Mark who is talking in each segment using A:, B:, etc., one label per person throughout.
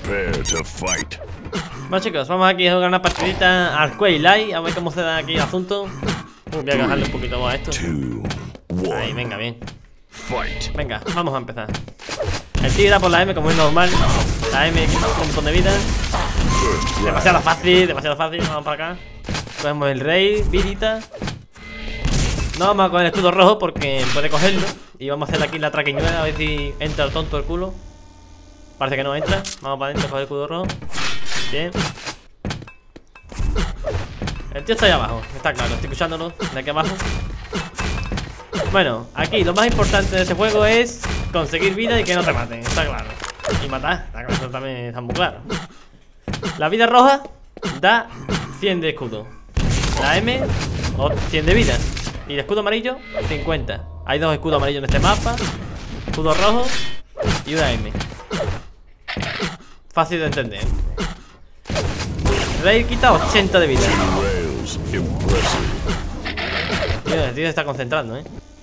A: Prepare to fight.
B: Bueno, chicos, vamos aquí a jugar una partidita al Quake Live. A ver cómo se da aquí el asunto. Voy a bajarle un poquito más a esto. Ahí, venga, bien.
A: Fight.
B: Venga, vamos a empezar. El tío irá por la M como es normal. La M quita un montón de vida. Demasiado fácil, demasiado fácil. Vamos para acá. Cogemos el rey, vidita. No vamos a coger el escudo rojo porque puede cogerlo. Y vamos a hacer aquí la traquiñuela a ver si entra el tonto el culo. Parece que no entra. Vamos para adentro a coger el escudo rojo. Bien. El tío está ahí abajo, está claro, estoy escuchándolo de aquí abajo. Bueno, aquí lo más importante de este juego es conseguir vida y que no te maten, está claro. Y matar, está claro, eso también está muy claro. La vida roja da 100 de escudo. La M, 100 de vida. Y el escudo amarillo, 50. Hay dos escudos amarillos en este mapa. Escudo rojo y una M. Fácil de entender. Rey quita 80 de vida. Tío, el tío se está concentrando,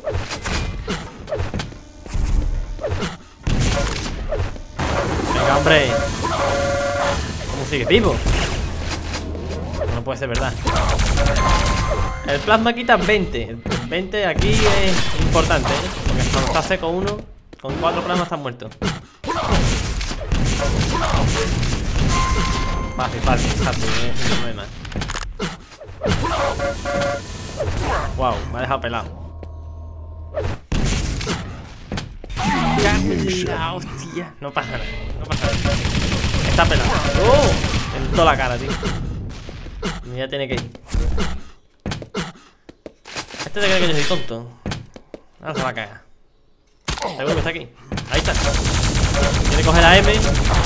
B: Venga, hombre. ¿Cómo sigue vivo? No puede ser verdad. El plasma quita 20. El 20 aquí es importante, porque cuando está seco uno, con 4 plasmas está muerto. Fácil, fácil, fácil, sin problema. Wow, me ha dejado pelado. ¡Cámela, hostia! No pasa nada, no pasa nada. Está pelado. ¡Oh! En toda la cara, tío. Ya tiene que ir. Este se cree que yo soy tonto. Ahora se va a cagar. Seguro que está aquí. Ahí está. Quiere coger la M.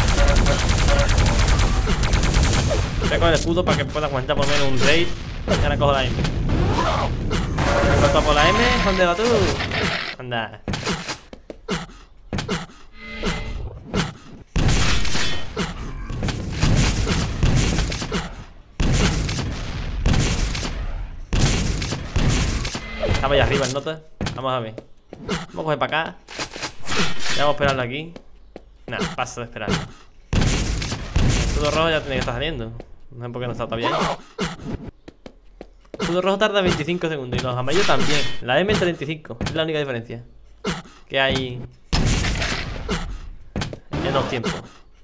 B: Voy a coger el escudo para que pueda aguantar por lo menos un raid. Y ahora cojo la M. ¿Corta por la M? ¿Dónde vas tú? Anda. Estaba allá arriba el nota. Vamos a ver. Vamos a coger para acá. Ya vamos a esperarlo aquí. Nada, paso de esperarlo. El escudo rojo ya tiene que estar saliendo. No sé por qué no está todavía ahí. El escudo rojo tarda 25 segundos y los amarillos también. La M en 35, es la única diferencia que hay en los tiempos.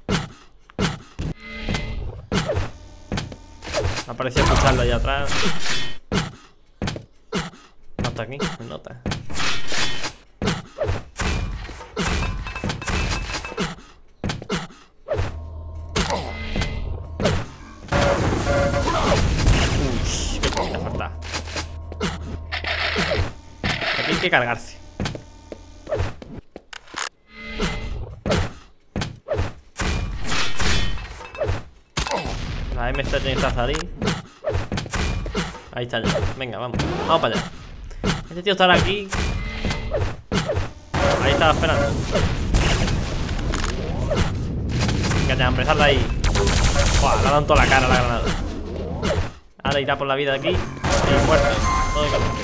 B: Me ha parecido escucharlo allá atrás. No está aquí, no nota. Aquí hay que cargarse. La M está tiene que salir. Ahí está ya. Venga, vamos. Vamos para allá. Este tío estará aquí. Ahí estaba esperando. Venga ya, empezar de ahí. Buah, le ha dado en toda la cara la granada. Ahora irá por la vida de aquí. Y muerto. Todo el camino.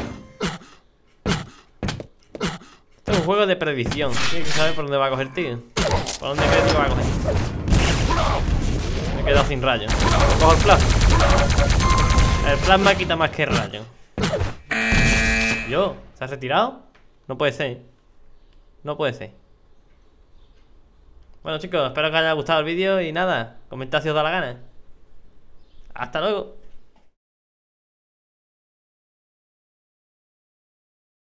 B: Esto es un juego de predicción. Tienes que saber por dónde va a coger, tío. Por dónde crees que va a coger. Me he quedado sin rayo. Cojo el plasma. El plasma quita más que el rayo. ¿Yo? ¿Se ha retirado? No puede ser. No puede ser. Bueno, chicos, espero que os haya gustado el vídeo. Y nada, comentad si os da la gana. Hasta luego.